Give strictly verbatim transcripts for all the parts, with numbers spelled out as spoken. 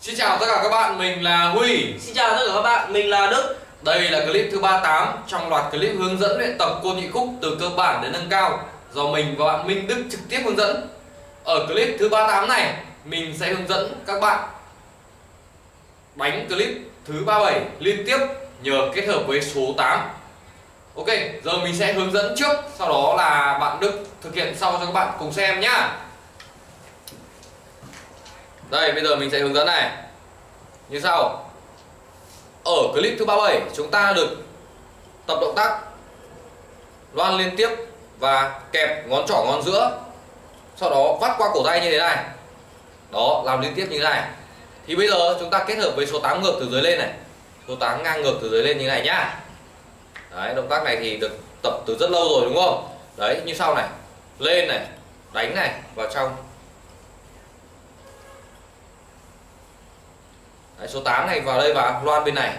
Xin chào tất cả các bạn, mình là Huy. Xin chào tất cả các bạn, mình là Đức. Đây là clip thứ ba mươi tám trong loạt clip hướng dẫn luyện tập côn nhị khúc từ cơ bản đến nâng cao do mình và bạn Minh Duc trực tiếp hướng dẫn. Ở clip thứ ba mươi tám này, mình sẽ hướng dẫn các bạn đánh clip thứ ba mươi bảy liên tiếp nhờ kết hợp với số tám. Ok, giờ mình sẽ hướng dẫn trước, sau đó là bạn Đức thực hiện sau cho các bạn cùng xem nhá. Đây, bây giờ mình sẽ hướng dẫn này như sau. Ở clip thứ ba mươi bảy chúng ta được tập động tác loan liên tiếp và kẹp ngón trỏ ngón giữa, sau đó vắt qua cổ tay như thế này. Đó, làm liên tiếp như thế này. Thì bây giờ chúng ta kết hợp với số tám ngược từ dưới lên này, số tám ngang ngược từ dưới lên như này nhá. Đấy, động tác này thì được tập từ rất lâu rồi đúng không? Đấy, như sau này, lên này, đánh này, vào trong. Đấy, số tám này vào đây và loan bên này,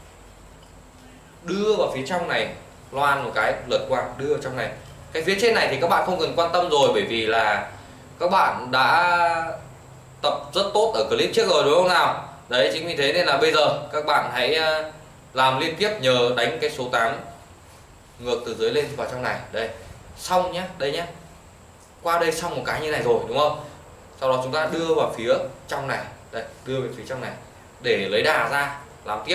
đưa vào phía trong này, loan một cái lượt qua, đưa vào trong này. Cái phía trên này thì các bạn không cần quan tâm rồi, bởi vì là các bạn đã tập rất tốt ở clip trước rồi đúng không nào? Đấy, chính vì thế nên là bây giờ các bạn hãy làm liên tiếp nhờ đánh cái số tám ngược từ dưới lên vào trong này. Đây, xong nhé, đây nhé. Qua đây xong một cái như này rồi đúng không? Sau đó chúng ta đưa vào phía trong này, đây, đưa về phía trong này để lấy đà ra làm tiếp.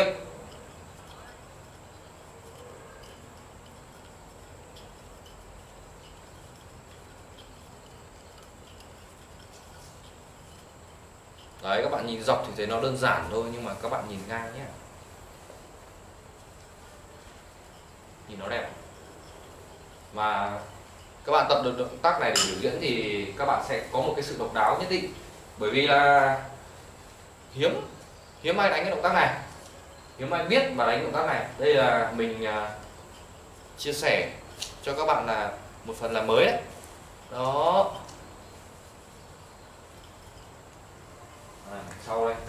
Đấy, các bạn nhìn dọc thì thấy nó đơn giản thôi, nhưng mà các bạn nhìn ngang nhé, nhìn nó đẹp. Mà các bạn tập được động tác này để biểu diễn thì các bạn sẽ có một cái sự độc đáo nhất định, bởi vì là hiếm hiếm ai đánh cái động tác này, hiếm ai biết và đánh động tác này. Đây là mình uh, chia sẻ cho các bạn là một phần là mới đấy. Đó. À, sau đây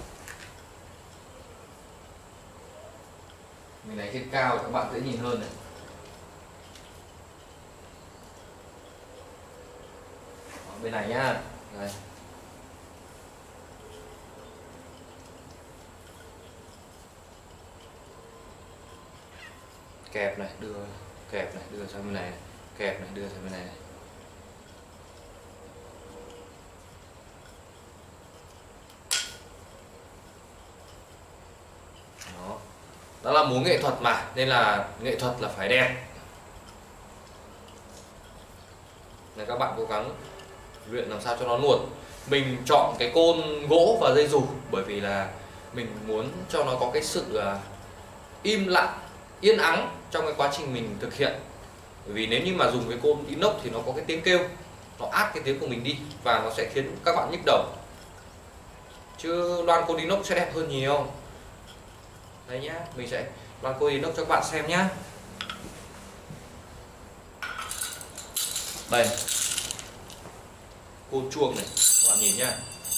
mình đánh trên cao các bạn dễ nhìn hơn này. Đó, bên này nhá. Đây. Kẹp này, đưa kẹp này, đưa sang bên này, này. Kẹp này, đưa sang bên này, này. Đó. Đó là múa nghệ thuật mà, nên là nghệ thuật là phải đẹp. Nên các bạn cố gắng luyện làm sao cho nó luôn. Mình chọn cái côn gỗ và dây dù bởi vì là mình muốn cho nó có cái sự uh, im lặng, yên ắng trong cái quá trình mình thực hiện. Bởi vì nếu như mà dùng cái côn inox thì nó có cái tiếng kêu, nó át cái tiếng của mình đi và nó sẽ khiến các bạn nhức đầu. Chứ loan côn inox sẽ đẹp hơn nhiều. Đây nhá, mình sẽ loan côn inox cho các bạn xem nhá. Đây, côn chuông này, các bạn nhìn nhá.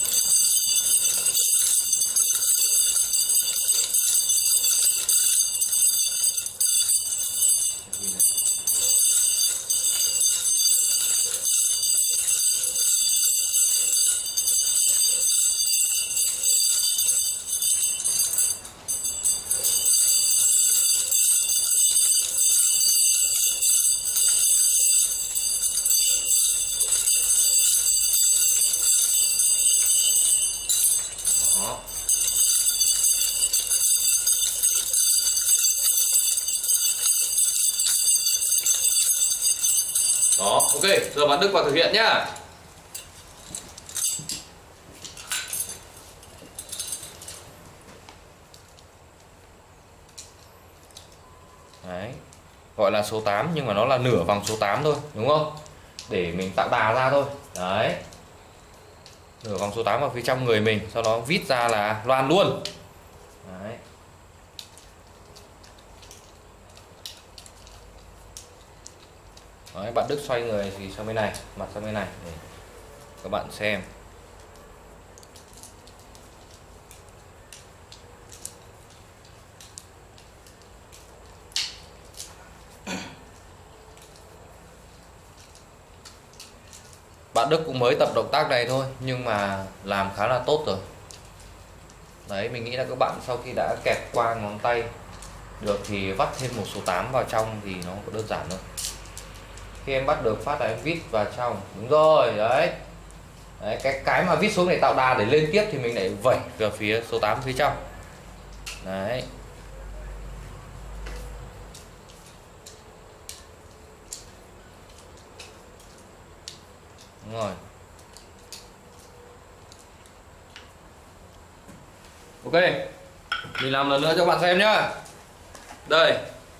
Đó. Đó, ok, giờ bạn Đức vào thực hiện nhá. Đấy, gọi là số tám nhưng mà nó là nửa vòng số tám thôi, đúng không? Để mình tạo đà ra thôi. Đấy, nửa vòng số tám vào phía trong người mình, sau đó vít ra là loan luôn. Đấy. Đấy, bạn Đức xoay người thì sang bên này, mặt sang bên này để các bạn xem. Bạn Đức cũng mới tập động tác này thôi nhưng mà làm khá là tốt rồi. Đấy, mình nghĩ là các bạn sau khi đã kẹp qua ngón tay được thì vắt thêm một số tám vào trong thì nó có đơn giản thôi. Khi em bắt được phát là em vít vào trong. Đúng rồi, đấy. Đấy, cái cái mà vít xuống để tạo đà để lên tiếp thì mình lại vẩy vào phía số tám phía trong. Đấy. Đúng rồi. Ok. Mình làm lần nữa cho bạn xem nhá. Đây.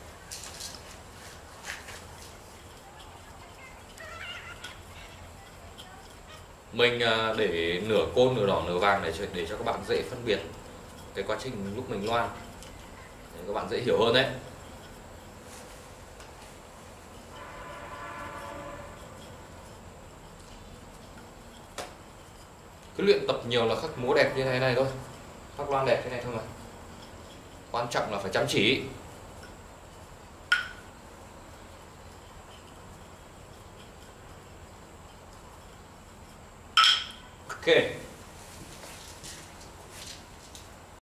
Mình để nửa côn nửa đỏ nửa vàng để cho, để cho các bạn dễ phân biệt cái quá trình lúc mình loan, để các bạn dễ hiểu hơn đấy. Cứ luyện tập nhiều là khắc múa đẹp như thế này thôi, khắc loan đẹp thế này thôi mà. Quan trọng là phải chăm chỉ. Ok.